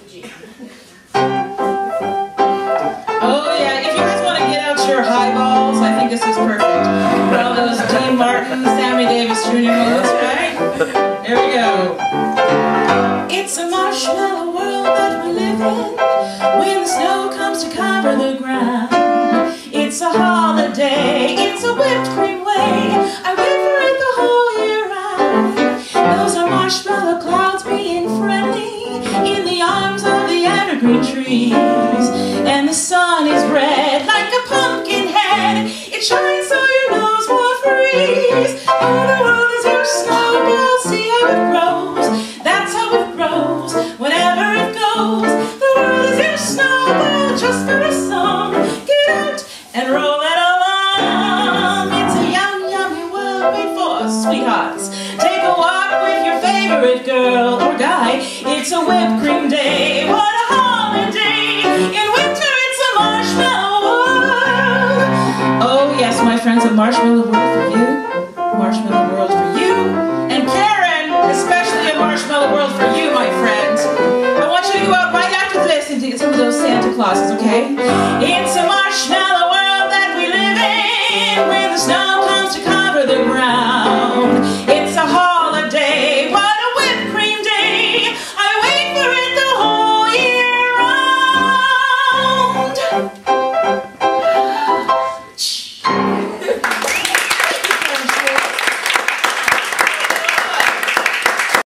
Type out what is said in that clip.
Oh yeah, if you guys want to get out your highballs, I think this is perfect. All those Dean Martin, Sammy Davis Jr. moves, right? There we go. It's a marshmallow world that we live in, when the snow comes to cover the ground. It's a holiday, it's a whipped cream way, I wait for it the whole year round. Those are marshmallow clouds being friendly in the arms of the evergreen trees. And the sun is red like a pumpkin head, it shines so your nose won't freeze. Oh, the world is your snowball, see how it grows, that's how it grows, whenever it goes. The world is your snowball, just for a song, get out and roll it along. It's a yum, yummy world made for sweethearts. Take a walk with your favorite girl or guy. It's a whipped cream day, what a holiday. In winter it's a marshmallow world. Oh yes, my friends, a marshmallow world for you, marshmallow world for you, and Karen, especially a marshmallow world for you, my friend. I want you to go out right after this and get some of those Santa Clauses, okay? It's a marshmallow